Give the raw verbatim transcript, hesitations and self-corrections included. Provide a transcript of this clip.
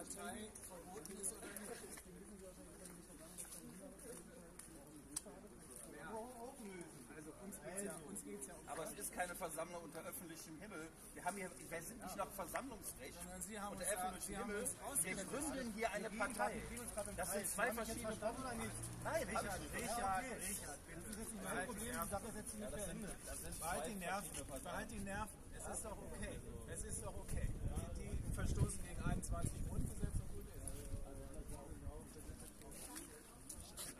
Partei verboten ist oder nicht. Also uns geht's ja, uns geht's ja um. Aber es ist keine Versammlung unter öffentlichem Himmel. Wir haben hier, wir sind nicht nach Versammlungsrecht Sondern Sie haben unter uns da- öffentlichem Sie haben Himmel. uns Wir ausgegrenzt. gründen hier eine Partei. Das sind zwei verschiedene Verstanden oder nicht? Nein, Richard, hab ich nicht. Richard, Richard, das ist jetzt nicht mein Problem, die Sache ist jetzt nicht beendet. Behalt die Nerven, behalt die Nerven, es ist doch okay, es ist doch okay. Die, die verstoßen gegen einundzwanzig Grund.